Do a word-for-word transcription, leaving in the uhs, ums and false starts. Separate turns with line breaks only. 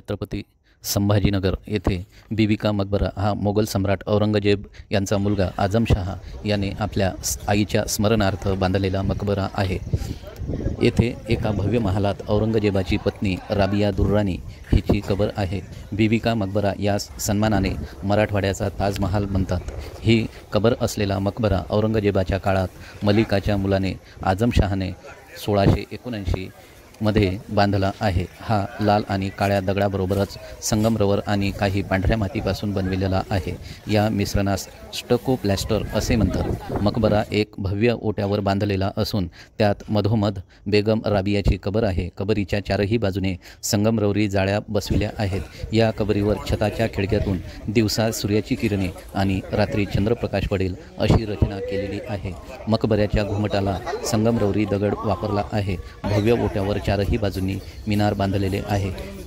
छत्रपती संभाजीनगर येथे बीबी का मकबरा हा मोगल सम्राट औरंगजेब यांचा मुलगा आझमशहा याने आपल्या आईच्या स्मरणार्थ बांधलेला मकबरा आहे। येथे एका भव्य महालात औरंगजेबाची पत्नी राबिया दुर्राणी हिची कबर आहे। बीबी का मकबरा यास सन्मानाने मराठवाड्याचा ताजमहाल म्हणतात। ही कबर असलेला मकबरा औरंगजेबाच्या काळात मलिकाच्या मुलाने आझमशहाने सोळाशे एकोणऐंशी मध्ये बांधला आहे। हा लाल आणि काळ्या दगडाबरोबरच संगमरवर आणि काही पांढऱ्या मातीपासून बनविलेला आहे। या मिश्रणास स्टको प्लॅस्टर असे म्हणतात। मकबरा एक भव्य ओट्यावर बांधलेला असून त्यात मधोमध बेगम राबियाची कबर आहे। कबरीच्या चारही बाजूने संगमरवरी जाळ्या बसविल्या आहेत। या कबरीवर छताच्या खिडक्यातून दिवसा सूर्याची किरणे आणि रात्री चंद्रप्रकाश पडेल अशी रचना केलेली आहे। मकबऱ्याच्या घुमटाला संगमरवरी दगड वापरला आहे। भव्य ओट्यावर चारही बाजूंनी मिनार बांधलेले आहे।